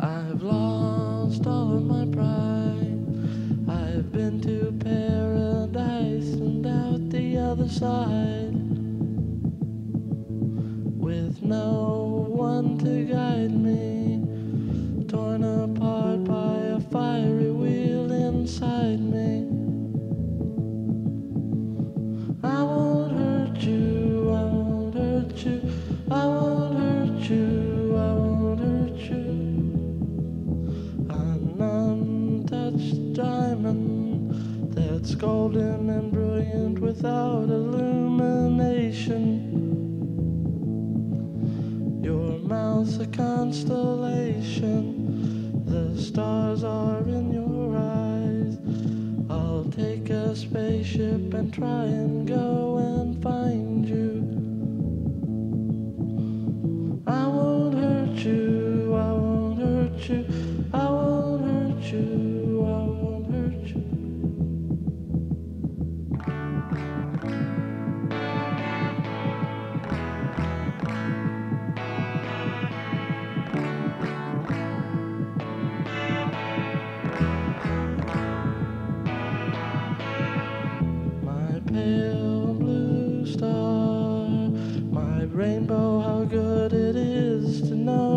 I've lost all of my pride. I've been to paradise and out the other side, with no one to guide me, torn apart by a fiery wheel inside me. I won't hurt you, I won't hurt you, I won't hurt you, I won't hurt you. An untouched diamond that's golden and brilliant without illumination. Your mouth's a constellation, the stars are in your eyes. I'll take a spaceship and try and go and find you. I won't hurt you, I won't hurt you, I won't hurt you, I won't hurt you. My pale blue star, my rainbow, how good it is to know